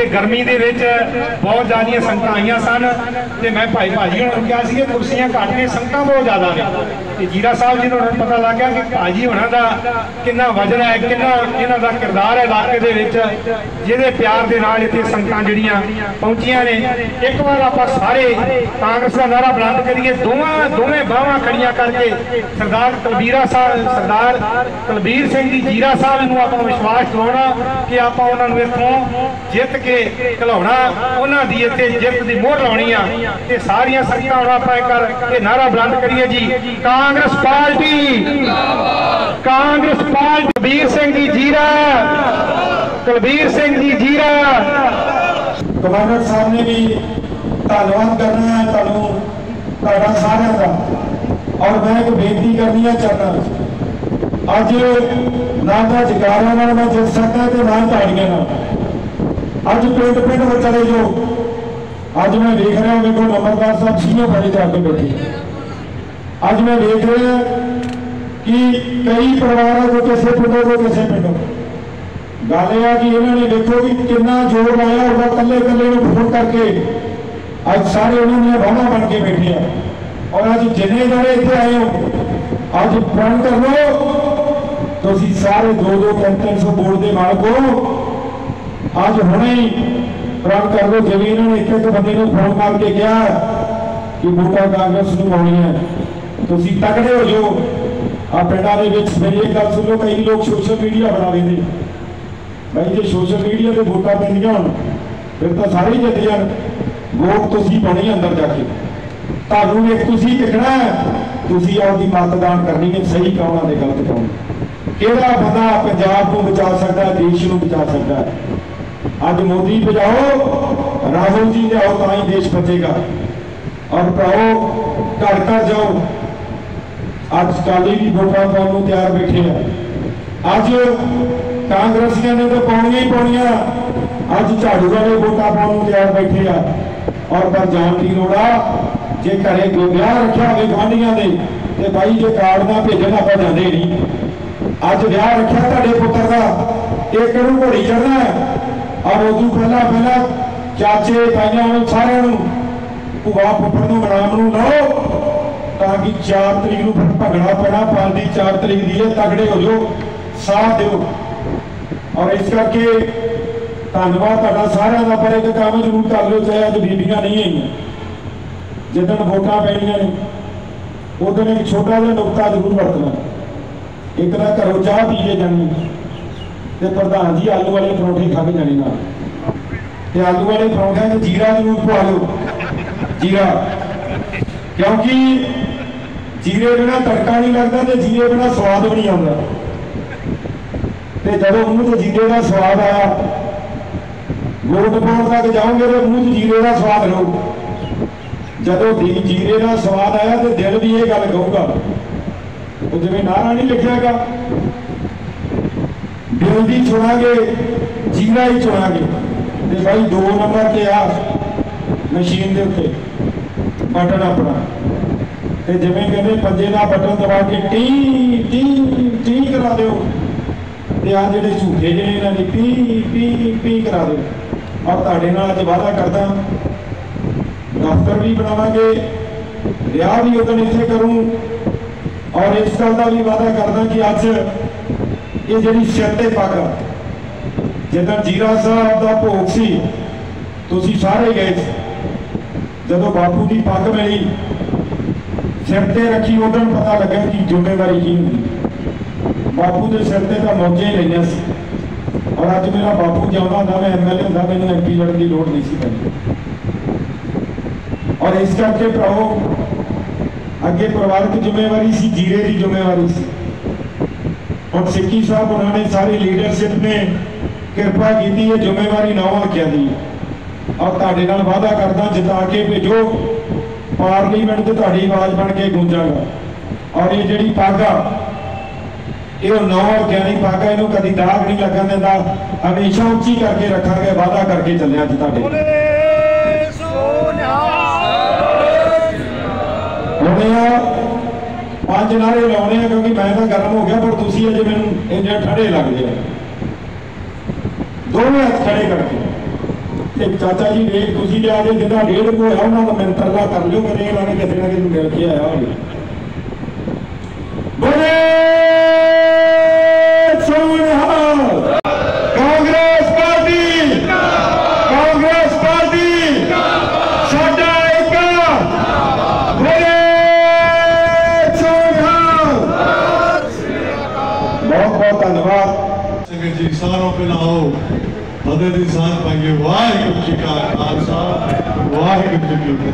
क्योंकि गर्मी के बहुत ज़्यादा संगत आईयां सन तो मैं भाई भाजी होना कहा कि कुर्सियां घट ने संगत बहुत ज़्यादा ने जीरा साहब जी उन्होंने पता लग गया कि भाजी होना का कितना वजन है कितना इन्हों का किरदार है इलाके के जिहदे प्यार के नाल इत्थे संगतां जिहड़ियां पहुंचियां ने। एक बार आप सारे कांग्रेस का नारा बुलंद करिए दोवें बाहां खड़ियां करके सरदार कुलबीर सिंह जी जीरा साहब नूं आपां विश्वास दिलाउणा कि आपां उन्हां नूं इत्थों जित के घलाउणा उन्हां दी इत्थे जित दी मोहर लाउणी आ ते सारियां संगतां हुण आपां इक नारा बुलंद करिए जी कांग्रेस पार्टी कुलबीर सिंह जी जीरा कुलबीर सिंह जी जीरा। कमांडर साहब ने भी धन्यवाद करना है तुहाडा सारिआं दा और मैं एक बेनती करनी है चरणा अज ना तो जकारा नाल मैं जित सकता तो ना ताड़ियां नाल अज पिंड पिंड में चले जाओ। अज मैं देख रहा देखो नंबरदार साहब सीओ बड़े जाके बैठे अज मैं देख रहा कि कई परिवारों को किसी पिंडों को किसी पिंडों गल यह कि इन्होंने देखो कि कितना जोर लाया होगा कले कले फोन करके अज सारे उन्होंने बाहां बन के बैठे हैं और अज जिन्ने जने इतने आए हो अज प्रण कर लो तो सारे 200-300 वोट के मालक हो। अज हुणे ही प्रण कर लो जिवें इन्होंने एक बंदे को फोन करके कहा कि वोटां कांग्रेस नूं पाउणी है तुसीं तगड़े हो जाओ। आ पिंडां दे विच मेरी एक गल सुन लो कई लोग सोशल मीडिया बना लेंदे भाई जो सोशल मीडिया से वोटां पैंदियां होण फिर तो सारे ही जित जाण वोट तुसीं पाउणी अंदर जाके तुहानूं एक तुसीं दिखना तुसीं आपदी मतदान करनी है सही कौन है गलत कौन किहड़ा बंदा पंजाब को बचा सकता है देश को बचा सकता है। अज मोदी बचाओ राहुल जी लियाओ तां ही देश बचेगा और भराओ घर घर जाओ अज काली भी वोटां पाउण नूं तैयार बैठे हैं। अज कांग्रेसियां ने तो पाउणियां ही पाउणियां अज झाड़ू वाले वोटां पाउण नूं तैयार बैठे हैं और पर जाण की लोड़ आ जे घरे विआह रखिया होवे गुआंढियां दे ते भाई जे कार्ड ना भेजण आपां जांदे नहीं। अज विआह रखिया तुहाडे पुत्तर दा एक नूं घोड़ी चढ़ना और उदों पहला चाचे ताइयां सारिआं नूं भूआ फुੱਫੜ नूं मनाम नूं लाओ ताकि 4 तरीक नूं भंगड़ा पैना पालदी 4 तरीक दी है तगड़े हो जाओ साथ दिओ। और इस करके धन्यवाद तुहाडा सारिआं दा पर एक काम जरूर कर लो चाहे अज बीबियां नहीं आईयां जिदन वोटां पैणीਆਂ ने उदन एक छोटा जिहा नुकता जरूर वरतना एक ना घरों चाह पी के जानी ते प्रधान जी आलू वाले परौंठे खा के जाने नाल ते आलू वाले परौंठे में जीरा जरूर पवा लो जीरा क्योंकि जीरे बिना तड़का नहीं लगता तो जीरे बिना स्वाद भी नहीं आता जो मूँह से जीरे का स्वाद आया वोट पाउण तक जाओगे तो मूँह च जीरे का स्वाद लो जो जीरे का स्वाद आया तो दिल भी ये गल कहूगा तो जिवें नारा नहीं लिखियागा दिल की चुनांगे जीरा ही चुनांगे तो भाई 2 नंबर से आ मशीन के उत्ते बटन अपना तो जिवें कहते पंजे का बटन दबा के टी टी टी करा दो तो आ जिहड़े झूठे जिहड़े इन्हां ने पी पी पी करा दो। और तुहाडे नाल अज वादा करदा दफ्तर भी बनावांगे रिहा भी उदन इत्थे करूँ और इस गल का भी वादा करदा कि अज ये जिहड़ी सिर ते पग जिदन जीरा साहब का भोग सी तुसीं सारे गए जदों बापू की पग मिली सिर ते रखी उदन पता लगा कि जिम्मेवारी की होंदी बापू के सिर ते तां मौजें ही लईआं सी और अज मेरा बापू जाता था मैं MLA होंदा मैनूं MP लड़न की लोड़ नहीं सी पैंदी। और इस करके भराओ अगे परिवारक जिम्मेवारी सी जीरे की जिम्मेवारी सी और सिक्की साहब उन्होंने सारी लीडरशिप ने कृपा की है जिम्मेवारी 9 हल्कियां दी और तुहाडे नाल वादा करदा जिता के भेजो पार्लीमेंट ते तुहाडी आवाज़ बन के गूंजागा। और ये जिहड़ी पग आ ये 9 हल्कियां दी पग आ इहनूं कदी दाग नहीं लगन दिंदा हमेशा उच्ची करके रखांगे वादा करके चले अज तुहाडे पांच नारे लाने क्योंकि मैं तो गर्म हो गया पर तुसीं अजे मैनूं इन्ने ठंडे लगदे आ दोवें हथ खड़े करके ਤੇ ਚਾਚਾ ਜੀ ਵੇਖ ਤੁਸੀਂ ਲਿਆ ਜੇ ਜਿਹਦਾ 1.5 ਹੋਇਆ ਉਹਨਾਂ ਦਾ ਮੈਨੂੰ ਤਰਲਾ ਕਰ ਲਿਓ ਕਿ ਇਹਨਾਂ ਨੇ ਕਿਸੇ ਨਾ ਕਿਸੇ ਨੂੰ ਮਿਲ ਕੇ ਆਇਆ ਹੋਵੇ। ਬੋਲੇ ਸੋਨਿਹਾਲ ਕਾਂਗਰਸ ਪਾਰਟੀ ਸਾਡਾ ਇੱਕ ਬੋਲੇ ਸੋਨਿਹਾਲ। ਬਹੁਤ ਬਹੁਤ ਧੰਨਵਾਦ संगत जी। सारों पे लाओ फतेह दी साथ पाएंगे। वाहिगुरू जी का खालसा वाहिगुरू जी की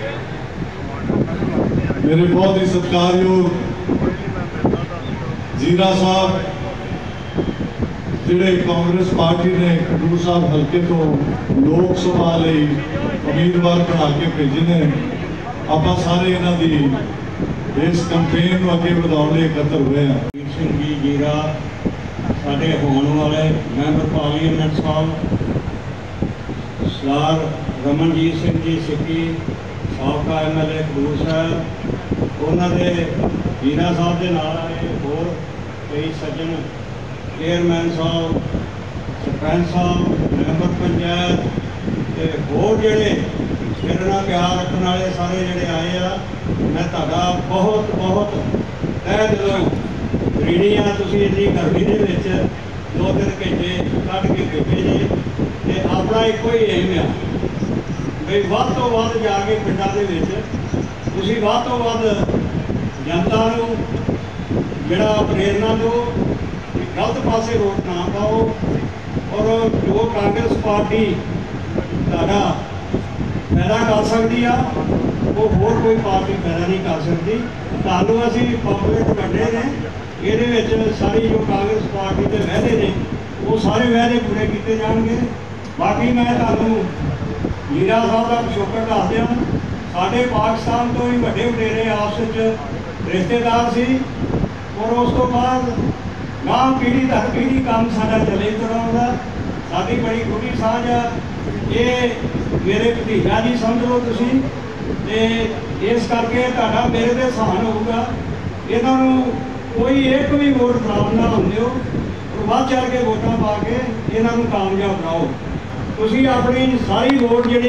फतेह। मेरे बहुत ही सत्कारयोग जीरा साहब जिहड़े कांग्रेस पार्टी ने खडूर साहब हल्के तो लोक सभा लई उम्मीदवार बना के भेजे ने, आपां सारे इन्हां दी इस कैंपेन नूं अगे वधाउण लई इकट्ठे होए हैं। ਸਿੰਘ ਜੀ ਜੀਰਾ, ਸਾਡੇ ਹੋਣ ਵਾਲੇ ਮੈਂਬਰ ਪਾਰਲੀਮੈਂਟ ਸਾਹਿਬ ਸਰਦਾਰ ਰਮਨਜੀਤ ਸਿੰਘ ਜੀ ਸਿੱਕੀ, ਸਾਬਕਾ MLA ਖਡੂਰ ਸਾਹਿਬ, ਉਹਨਾਂ ਦੇ ਜੀਰਾ ਸਾਹਿਬ ਦੇ ਨਾਲ ਆਏ ਹੋਰ ਕਈ ਸੱਜਣ, ਚੇਅਰਮੈਨ ਸਾਹਿਬ, ਸਰਪੰਚ ਸਾਹਿਬ, ਮੈਂਬਰ ਪੰਚਾਇਤ ਤੇ ਹੋਰ ਜਿਹੜੇ ਮੇਰੇ ਨਾਲ ਪਿਆਰ ਰੱਖਣ ਵਾਲੇ ਸਾਰੇ ਜਿਹੜੇ ਆਏ ਆ, ਮੈਂ ਤੁਹਾਡਾ ਬਹੁਤ ਬਹੁਤ ਤਹਿ ਦਿਲੋਂ ऋणी हाँ। तुसीं इन्नी गर्मी दे विच 2-3 घंटे कढ़ के बैठे जे ते अपना एको ही एम आ भी वध तो वध जाके पिंडां दे विच तुसीं वध तो वध जनता नूं जिहड़ा प्रेरणा दो, गलत पासे वोट ना पाओ और जो कांग्रेस पार्टी तुहाडा पैदा कर सकती आ वो होर कोई पार्टी पैदा नहीं कर सकती। तुहानूं असीं पॉपुलेट वड्डे ने, ਇਹਦੇ ਵਿੱਚ ਸਾਰੀ जो कांग्रेस पार्टी ਦੇ वायदे ने वो सारे वायदे पूरे किए जाएंगे। बाकी मैं ਤੁਹਾਨੂੰ ਲੀਰਾ ਸਾਹਿਬ ਦਾ ਪਿਛੋਕੜ ਦੱਸ ਦਿਆਂ। ਸਾਡੇ ਪਾਕਿਸਤਾਨ ਤੋਂ ਹੀ ਵੱਡੇ ਵਡੇਰੇ ਆਪਸ ਵਿੱਚ ਰਿਸ਼ਤੇਦਾਰ ਸੀ ਔਰ ਉਸ ਤੋਂ ਬਾਅਦ ਗਾਂ ਪੀੜ੍ਹੀ ਦਰ ਪੀੜ੍ਹੀ ਕੰਮ ਸਾਡਾ ਚੱਲੇ ਤੁਰਾਉਂਦਾ। ਸਾਡੀ ਬੜੀ ਗੂੜੀ ਸਾਂਝ ਆ। ਇਹ ਮੇਰੇ ਭਤੀਜਾ ਜੀ ਸਮਝ ਲਓ ਤੁਸੀਂ, ਤੇ ਇਸ ਕਰਕੇ ਤੁਹਾਡਾ ਮੇਰੇ ਤੇ ਸਹਾਨ ਹੋਊਗਾ। ਇਹਨਾਂ ਨੂੰ कोई एक भी वोट खराब ना होने हो और बढ़ चढ़ के वोटा पा के इन्हों कामयाब बनाओ। तुसीं अपनी सारी वोट जी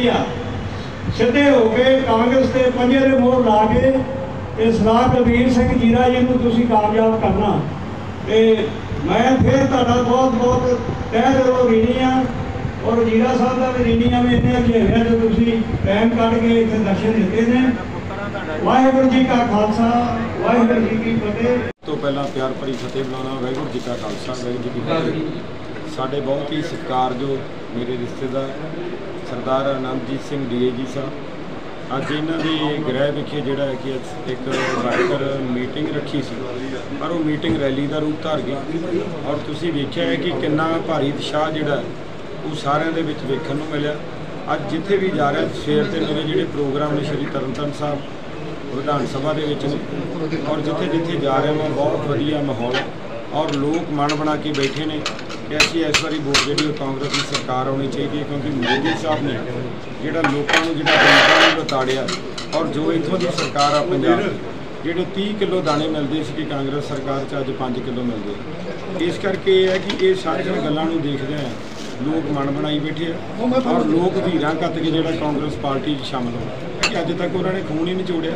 सीधे हो गए कांग्रेस के पंजे दे मोहर ला के सरदार बलबीर सिंह जीरा जी को तुसीं कामयाब करना। तो मैं फिर तुहाडा बहुत बहुत तह दिलों ऋणी हाँ और जीरा साहब का भी ऋणी हाँ। मैं इन्ने घेरिया जो तुसीं टाइम कढ़ के इत्थे दर्शन दिते ने। वाहिगुरू जी का खालसा वाहिगुरू जी की फतेह। तो पहला प्यार भरी फतेह बुलाना। वाहिगुरू जी का खालसा वाहिगुरू जी की फतेह। साढ़े बहुत ही सत्कारयोग मेरे रिश्तेदार सरदार आनंदजीत सिंह DAG साहब, अज इन्हों के गृह विखे जोड़ा है कि एक वर्कर मीटिंग रखी सी पर वो मीटिंग रैली का रूप धार गई और तुसीं वेख्या है कि कितना भारी उत्साह जोड़ा वो सारिਆਂ ਦੇ ਵਿੱਚ ਵੇਖਣ ਨੂੰ मिलिया। अज जिथे भी जा रहा सवेर से मेरे जोड़े प्रोग्राम ने श्री तरनताਰਨ साहब विधान सभा के और जिथे जिथे जा रहे हैं बहुत वधिया माहौल और लोग मन बना के बैठे ने कि असीं इस बारी वोट जी कांग्रेस की सरकार आनी चाहिए क्योंकि मोदी साहब ने जोड़ा लोगों को जो गरीबों को बताड़िया और जो इतों की सरकार आ पंजाब जोड़े 30 किलो दाने मिलते सी कि कांग्रेस सरकार अज 5 किलो मिलते। इस करके ये है कि ये सारिया गलों देखते हैं लोग मन बनाई बैठे और लोग वीरां कत के जो कांग्रेस पार्टी शामिल हो कि अज तक उन्होंने खून ही निचोड़िया।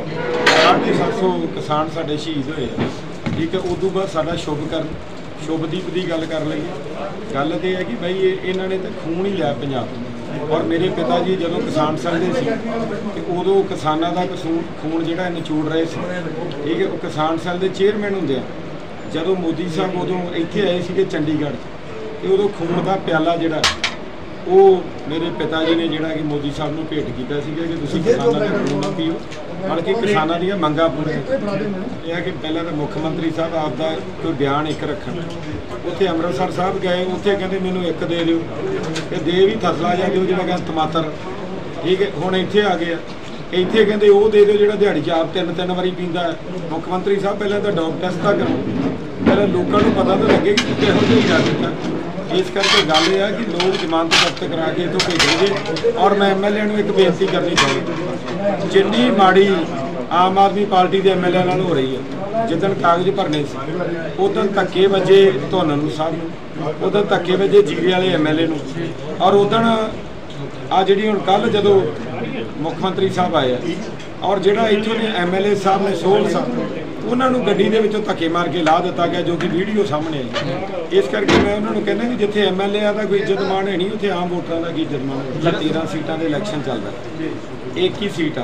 750 किसान साडे शहीद होए, ठीक है। उदों बाद साडा शुभदीप की गल कर लईए। गल तो है कि भाई इन्हों ने तो खून ही लिया पंजाब और मेरे पिता जी जदों किसान सड़ते थे उदों किसानों का खून जो निचोड़ रहे थे, ठीक है। किसान सैल के चेयरमैन होंगे जदों मोदी साहब उदों इत्थे आए थे चंडीगढ़ तो उदों खून का प्याला जोड़ा वो मेरे पिता जी ने जोड़ा कि मोदी साहब को भेंट किया कि तुसीं किसानों का खून ना पीओ बल्कि किसानों दी मंगां पूरी। यह है कि पहले तो मुख्यमंत्री साहब आपका कोई बयान एक रखन, उत्थे अमृतसर साहब गए उत्थे कहते मैनूं एक दे दिओ कि दे भी थसला जा दिओ जिहड़ा कहंदा टमाटर, ठीक है। हुण इत्थे आ गए इत्थे कहते वो दे दिओ जिहड़ा दिहाड़ी 'च आप 3-3 वारी पींदा है। मुख्यमंत्री साहब पहले तो डॉग टेस्ट तो करो, पहले लोगों को पता तो लगे कि किहो जिहा दिता। इस करके गल यह है कि लोग जमानत जब्त करा के इतों भेजेंगे और मैं MLA को एक बेनती करनी चाहूँगी, जिन्नी माड़ी आम आदमी पार्टी के MLA नाल हो रही है। जिदन कागज भरने से उदन धक्के वजे धोनन साहब, उदन धक्के वजे जीरे वाले MLA और उदन ਆ ਜਿਹੜੀ ਹੁਣ ਕੱਲ ਜਦੋਂ ਮੁੱਖ ਮੰਤਰੀ ਸਾਹਿਬ ਆਏ ਆ ਔਰ ਜਿਹੜਾ ਇੱਥੋਂ ਦੇ MLA ਸਾਹਿਬ ਨੇ ਸੋਹਲ ਸਾਹਿਬ ਉਹਨਾਂ ਨੂੰ ਗੱਡੀ ਦੇ ਵਿੱਚੋਂ ਧੱਕੇ ਮਾਰ ਕੇ ਲਾ ਦਿੱਤਾ ਗਿਆ, ਜੋ ਕਿ ਵੀਡੀਓ ਸਾਹਮਣੇ ਆਈ। ਇਸ ਕਰਕੇ ਮੈਂ ਉਹਨਾਂ ਨੂੰ ਕਹਿੰਦਾ ਕਿ ਜਿੱਥੇ MLA ਦਾ ਕੋਈ ਇੱਜ਼ਤ ਮਾਣ ਹੈ ਨਹੀਂ, ਉੱਥੇ ਆਮ ਵੋਟਰਾਂ ਦਾ ਕੀ ਇੱਜ਼ਤ ਮਾਣ ਹੈ। 13 ਸੀਟਾਂ ਦੇ ਇਲੈਕਸ਼ਨ ਚੱਲਦਾ, ਇੱਕ ਹੀ ਸੀਟ ਆ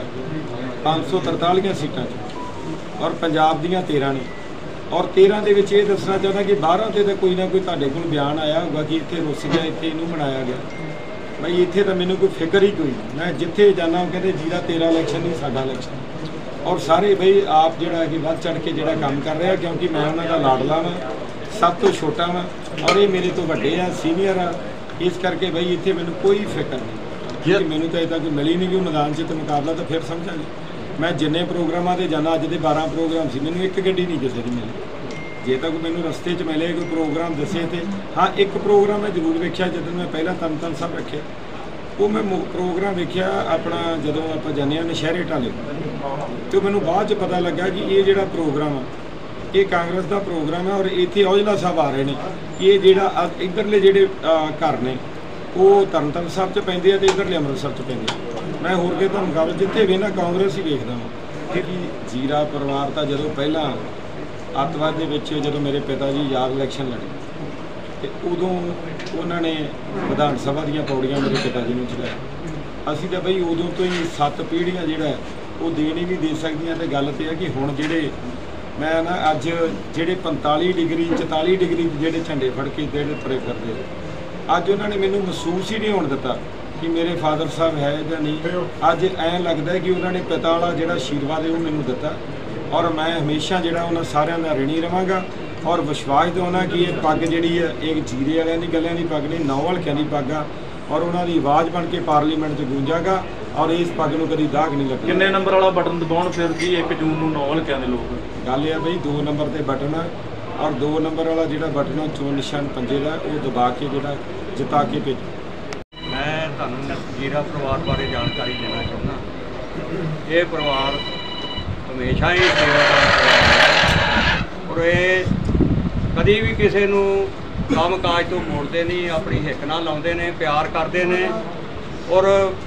543 ਸੀਟਾਂ 'ਚ, ਔਰ ਪੰਜਾਬ ਦੀਆਂ 13 ਨੇ। ਔਰ 13 ਦੇ ਵਿੱਚ ਇਹ ਦੱਸਣਾ ਚਾਹੁੰਦਾ ਕਿ 12 ਤੇ ਤਾਂ ਕੋਈ ਨਾ ਕੋਈ ਤੁਹਾਡੇ ਕੋਲ ਬਿਆਨ ਆਇਆ ਹੋਊਗਾ ਕਿ ਇੱਥੇ ਰੁੱਸ ਗਿਆ, ਇੱਥੇ ਇਹਨੂੰ ਬਣਾਇਆ ਗਿਆ। ਬਈ ਇੱਥੇ ਤਾਂ ਮੈਨੂੰ ਕੋਈ ਫਿਕਰ ਹੀ ਕੋਈ ਨਹੀਂ। ਮੈਂ ਜਿੱਥੇ ਜਾਂਦਾ ਉਹ ਕਹਿੰਦੇ ਜੀਰਾ ਤੇਰਾ ਇਲੈਕਸ਼ਨ ਨਹੀਂ, ਸਾਡਾ ਇਲੈਕਸ਼ਨ। ਔਰ ਸਾਰੇ ਬਈ ਆਪ ਜਿਹੜਾ ਕਿ ਵੱਧ ਚੜ ਕੇ ਜਿਹੜਾ ਕੰਮ ਕਰ ਰਿਹਾ, ਕਿਉਂਕਿ ਮੈਂ ਉਹਨਾਂ ਦਾ ਲਾਡਲਾ ਵਾਂ, ਸਭ ਤੋਂ ਛੋਟਾ ਵਾਂ, ਔਰ ਇਹ ਮੇਰੇ ਤੋਂ ਵੱਡੇ ਆ, ਸੀਨੀਅਰ ਆ। ਇਸ ਕਰਕੇ ਬਈ ਇੱਥੇ ਮੈਨੂੰ ਕੋਈ ਫਿਕਰ ਨਹੀਂ, ਜੇ ਮੈਨੂੰ ਤਾਂ ਇੱਦਾਂ ਕੋਈ ਮਿਲੀ ਨਹੀਂ ਕਿ ਮੈਦਾਨ 'ਚ ਤਾਂ ਮੁਕਾਬਲਾ ਤਾਂ ਫਿਰ ਸਮਝਾਂਗੇ। ਮੈਂ ਜਿੰਨੇ ਪ੍ਰੋਗਰਾਮਾਂ 'ਤੇ ਜਾਂਦਾ, ਅੱਜ ਦੇ 12 ਪ੍ਰੋਗਰਾਮ ਸੀ, ਮੈਨੂੰ ਇੱਕ ਗੱਡੀ ਨਹੀਂ ਕਿਸੇ ਦੀ ਮਿਲੀ। ਜੇ ਤਾਂ ਕੋਈ ਮੈਨੂੰ ਰਸਤੇ 'ਚ ਮਿਲੇ ਕੋਈ ਪ੍ਰੋਗਰਾਮ ਦੱਸੇ ਤੇ ਹਾਂ, ਇੱਕ ਪ੍ਰੋਗਰਾਮ ਮੈਂ ਜ਼ਰੂਰ ਵੇਖਿਆ ਜਦੋਂ ਮੈਂ ਪਹਿਲਾਂ ਤਨ ਸਾਹਿਬ ਰੱਖਿਆ, ਉਹ ਮੈਂ ਪ੍ਰੋਗਰਾਮ ਵੇਖਿਆ ਆਪਣਾ ਜਦੋਂ ਆਪਾਂ ਜਾਂਦੇ ਹਾਂ ਨਸ਼ਹਿਰੇ ਢਾਲੇ, ਤੇ ਮੈਨੂੰ ਬਾਅਦ 'ਚ ਪਤਾ ਲੱਗਾ ਕਿ ਇਹ ਜਿਹੜਾ ਪ੍ਰੋਗਰਾਮ ਆ ਇਹ ਕਾਂਗਰਸ ਦਾ ਪ੍ਰੋਗਰਾਮ ਹੈ। ਔਰ ਇੱਥੇ ਔਜਲਾ ਸਾਹਿਬ ਆ ਰਹੇ ਨੇ ਕਿ ਇਹ ਜਿਹੜਾ ਇੱਧਰਲੇ ਜਿਹੜੇ ਘਰ ਨੇ ਉਹ ਤਰਨ ਸਾਹਿਬ 'ਚ ਪੈਂਦੇ ਆ ਤੇ ਇੱਧਰਲੇ ਅੰਮ੍ਰਿਤਸਰ 'ਚ ਪੈਂਦੇ ਆ। ਮੈਂ ਹੋਰ ਕਿਤੇ ਮੁਕਾਬਲੇ ਜਿੱਥੇ ਵੀ ਨਾ ਕਾਂਗਰਸ ਹੀ ਵੇਖਦਾ ਹਾਂ। ਕਿ ਜੀਰਾ ਪਰਿਵਾਰ ਤਾਂ ਜਦੋਂ ਪਹਿਲਾਂ ਅੱਤਵਾਦ ਦੇ ਵਿੱਚ ਜਦੋਂ ਮੇਰੇ ਪਿਤਾ ਜੀ ਯਾਦ ਇਲੈਕਸ਼ਨ ਲੜੇ ਤੇ ਉਦੋਂ ਉਹਨਾਂ ਨੇ ਵਿਧਾਨ ਸਭਾ ਦੀਆਂ ਪੌੜੀਆਂ ਮੇਰੇ ਪਿਤਾ ਜੀ ਨੂੰ ਚੜਾਇਆ। ਅਸੀਂ ਤਾਂ ਬਈ ਉਦੋਂ ਤੋਂ ਹੀ 7 ਪੀੜ੍ਹੀਆਂ ਜਿਹੜਾ ਉਹ ਦੇਣ ਹੀ ਨਹੀਂ ਦੇ ਸਕਦੀਆਂ। ਤੇ ਗੱਲ ਤੇ ਹੈ ਕਿ ਹੁਣ ਜਿਹੜੇ ਮੈਂ ਨਾ ਅੱਜ ਜਿਹੜੇ 45 ਡਿਗਰੀ 44 ਡਿਗਰੀ ਜਿਹੜੇ ਝੰਡੇ ਫੜ ਕੇ ਜਿਹੜੇ ਤੁਰੇ ਫਿਰਦੇ, ਅੱਜ ਉਹਨਾਂ ਨੇ ਮੈਨੂੰ ਮਹਿਸੂਸ ਹੀ ਨਹੀਂ ਹੋਣ ਦਿੱਤਾ ਕਿ ਮੇਰੇ ਫਾਦਰ ਸਾਹਿਬ ਹੈ ਜਾਂ ਨਹੀਂ। ਅੱਜ ਐਂ ਲੱਗਦਾ ਕਿ ਉਹਨਾਂ ਨੇ ਪਿਤਾ ਵਾਲਾ ਜਿਹੜਾ ਆਸ਼ੀਰਵਾਦ ਹੈ ਉਹ ਮੈਨੂੰ ਦਿੱਤਾ, ਔਰ ਮੈਂ ਹਮੇਸ਼ਾ ਜਿਹੜਾ ਉਹਨਾਂ ਸਾਰਿਆਂ ਦਾ ਰਿਣੀ ਰਵਾਂਗਾ। ਔਰ ਵਿਸ਼ਵਾਸ ਦਿਵਾਉਣਾ ਕਿ ਇਹ ਪੱਗ ਜਿਹੜੀ ਹੈ ਇਹ ਜੀਰੇ ਵਾਲਿਆਂ ਦੀ ਗੱਲਾਂ ਦੀ ਪੱਗ ਨਹੀਂ, 9 ਹਲਕਿਆਂ ਦੀ ਪੱਗ ਆ, ਔਰ ਉਹਨਾਂ ਦੀ ਆਵਾਜ਼ ਬਣ ਕੇ ਪਾਰਲੀਮੈਂਟ 'ਚ ਗੂੰਜਾਗਾ, ਔਰ ਇਸ ਪੱਗ ਨੂੰ ਕਦੀ ਦਾਗ ਨਹੀਂ ਲੱਗਣਾ। ਕਿੰਨੇ ਨੰਬਰ ਵਾਲਾ ਬਟਨ ਦਬਾਉਣ ਫਿਰ ਜੀ 1 ਜੂਨ ਨੂੰ 9 ਹਲਕਿਆਂ ਦੇ ਲੋਕ? ਗੱਲ ਇਹ ਆ ਬਈ 2 ਨੰਬਰ ਤੇ ਬਟਨ ਆ, ਔਰ 2 ਨੰਬਰ ਵਾਲਾ ਜਿਹੜਾ ਬਟਨ ਆ ਚੋਣ ਨਿਸ਼ਾਨ ਪੰਜੇ ਦਾ, ਉਹ ਦਬਾ ਕੇ ਜਿਹੜਾ ਜਿਤਾ ਕੇ ਭੇਜੋ। ਮੈਂ ਤੁਹਾਨੂੰ ਜੀਰਾ ਪਰਿਵਾਰ ਬਾਰੇ ਜਾਣਕਾਰੀ ਦੇਣਾ ਚਾਹੁੰਦਾ। ਇਹ ਪਰਿਵਾਰ ਹਮੇਸ਼ਾ ਹੀ ਸੇਵਾਦਾਰ, ਔਰ ਇਹ ਕਦੀ ਵੀ ਕਿਸੇ ਨੂੰ ਕੰਮ ਕਾਜ ਤੋਂ ਮੋੜਦੇ ਨਹੀਂ, ਆਪਣੀ ਹਿੱਕ ਨਾਲ ਲਾਉਂਦੇ ਨੇ, ਪਿਆਰ ਕਰਦੇ ਨੇ, ਔਰ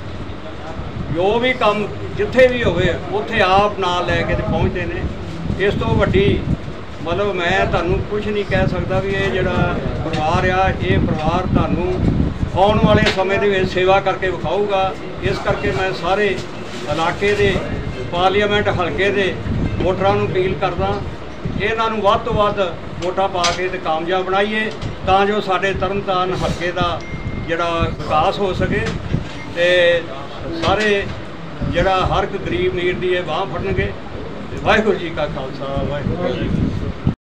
ਜੋ ਵੀ ਕੰਮ ਜਿੱਥੇ ਵੀ ਹੋਵੇ ਉੱਥੇ ਆਪ ਨਾਲ ਲੈ ਕੇ ਤੇ ਪਹੁੰਚਦੇ ਨੇ। ਇਸ ਤੋਂ ਵੱਡੀ ਮਤਲਬ ਮੈਂ ਤੁਹਾਨੂੰ ਕੁਝ ਨਹੀਂ ਕਹਿ ਸਕਦਾ ਵੀ ਇਹ ਜਿਹੜਾ ਪਰਿਵਾਰ ਆ, ਇਹ ਪਰਿਵਾਰ ਤੁਹਾਨੂੰ ਆਉਣ ਵਾਲੇ ਸਮੇਂ ਦੇ ਵਿੱਚ ਸੇਵਾ ਕਰਕੇ ਵਿਖਾਊਗਾ। ਇਸ ਕਰਕੇ ਮੈਂ ਸਾਰੇ ਇਲਾਕੇ ਦੇ ਪਾਰਲੀਮੈਂਟ ਹਲਕੇ ਦੇ ਵੋਟਰਾਂ ਨੂੰ ਅਪੀਲ ਕਰਦਾ, ਇਹਨਾਂ ਨੂੰ ਵੱਧ ਤੋਂ ਵੱਧ ਵੋਟਾਂ ਪਾ ਕੇ ਤੇ ਕਾਮਯਾਬ ਬਣਾਈਏ, ਤਾਂ ਜੋ ਸਾਡੇ ਤਰਨਤਾਰਨ ਹਲਕੇ ਦਾ ਜਿਹੜਾ ਵਿਕਾਸ ਹੋ ਸਕੇ ਤੇ ਸਾਰੇ ਜਿਹੜਾ ਹਰ ਇੱਕ ਗਰੀਬ ਅਮੀਰ ਦੀ ਇਹ ਬਾਂਹ ਫੜਨਗੇ। ਵਾਹਿਗੁਰੂ ਜੀ ਕਾ ਖਾਲਸਾ, ਵਾਹਿਗੁਰੂ ਜੀ ਕੀ ਫਤਿਹ।